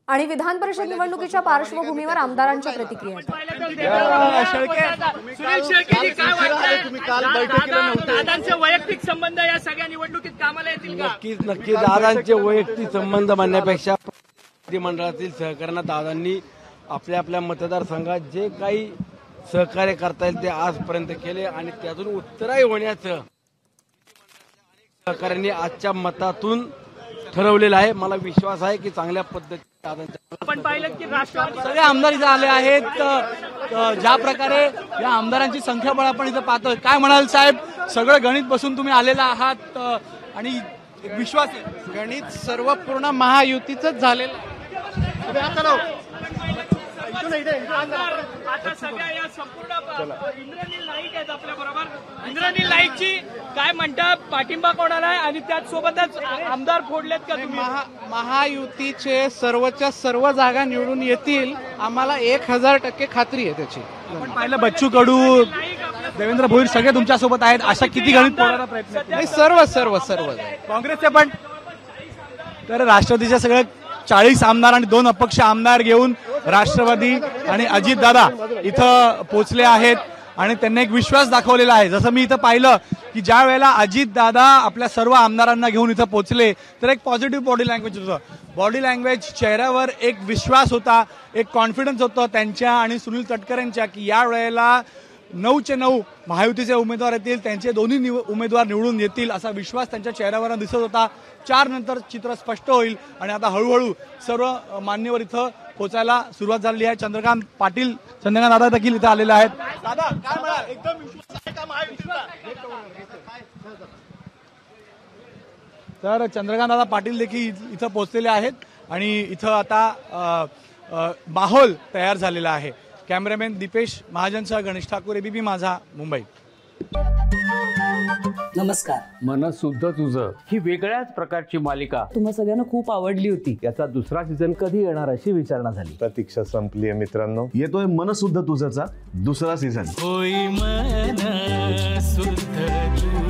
आणि विधान परिषद निवडणुकीच्या पार्श्वभूमीवर आमदारांच्या प्रतिक्रिया। दादांचे वैयक्तिक संबंध या सगळ्या निवडणुकीत कामाला येतील का? नक्की दादांचे वैयक्तिक संबंध म्हणण्यापेक्षा मंडळातील सहकार्यांना दादांनी आपल्या आपल्या मतदारसंघात जे काही सहकार्य करता येईल ते आजपर्यंत केले आणि त्यातून उत्तराई होण्याचं सहकार्यांनी आजच्या मतातून ठरवलेलं आहे। मला विश्वास आहे की चांगल्या पद्धतीने आपण पाहिलं की राष्ट्रवादी सगळे आमदार इथे आले आहेत। ज्या प्रकारे या आमदारांची संख्याबळ आपण इथे पाहतोय, काय म्हणाल साहेब? सगळं गणित बसून तुम्ही आलेला आहात आणि एक विश्वास आहे, गणित सर्व पूर्ण महायुतीचंच झालेलं आहे। आता सगळ्या या संपूर्ण इंद्रनील नाईक आहेत आपल्या बरोबर। इंद्रनील नाईकची काय म्हणता, पाठिंबा कोणाला आहे आणि त्याचसोबतच आमदार फोडलेत का तुम्ही? महायुतीचे सर्वच्या सर्व जागा निवडून येतील, आम्हाला 1000% खात्री आहे त्याची। आपण पाहिलं बच्चू कडू, देवेंद्र भोईर सगळे तुमच्यासोबत आहेत। अशा किती गणित फोडायचा प्रयत्न नाही, सर्व सर्व सर्व काँग्रेसचे पण। तर राष्ट्रवादीच्या सगळ्या 40 आमदार आणि 2 अपक्ष आमदार घेऊन राष्ट्रवादी आणि अजितदादा इथं पोहोचले आहेत आणि त्यांनी एक विश्वास दाखवलेला आहे। जसं मी इथं पाहिलं की ज्या वेळेला अजितदादा आपल्या सर्व आमदारांना घेऊन इथं पोहोचले तर एक पॉझिटिव्ह बॉडी लँग्वेज होतं, बॉडी लँग्वेज, चेहऱ्यावर एक विश्वास होता, एक कॉन्फिडन्स होतं त्यांच्या आणि सुनील तटकरेंच्या की या वेळेला 9चे 9 महायुतीचे उमेदवार येतील, त्यांचे दोन्ही उमेदवार निवडून येतील असा विश्वास त्यांच्या चेहऱ्यावर दिसत होता। 4 नंतर चित्र स्पष्ट होईल आणि आता हळूहळू सर्व मान्यवर इथं पोहोचायला सुरुवात झाली आहे। चंद्रकांत पाटील, चंद्रकांत दादा देखील इथं आलेले आहेत। दादा काय म्हणा, एकदम विश्वास आहे का महायुतीचा? तर चंद्रकांत दादा पाटील देखील इथं पोहोचलेले आहेत आणि इथं आता माहोल तयार झालेला आहे। कॅमेरामॅन दीपेश महाजनसह गणेश ठाकूर, एबीपी माझा, मुंबई। नमस्कार। मनसुद्धा तुझं ही वेगळ्याच प्रकारची मालिका तुम्हा सगळ्यांना खूप आवडली होती। याचा दुसरा सीझन कधी येणार अशी विचारणा झाली। प्रतीक्षा संपली आहे मित्रांनो, येतोय मनसुद्धा तुझाचा दुसरा सीझन। होई मनसुद्धा